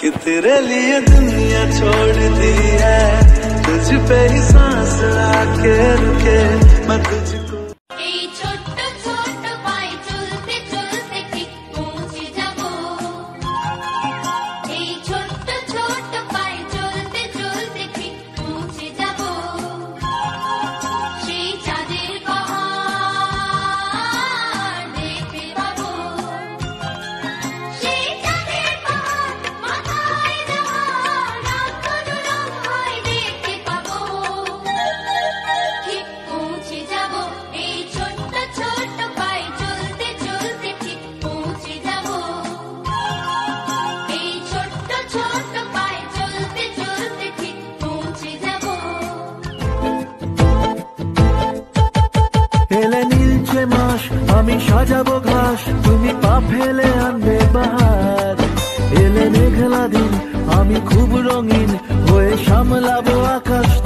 कि तेरे लिए दुनिया छोड़ दी है, तुझ पे ही सांस आके रुके मैं तुझको। আমি সাজাবো ঘাস, তুমি পা ফেলে আনবে বাহার। এলে মেঘলা দিন, আমি খুব রঙিন হয়ে সামলাবো আকাশ।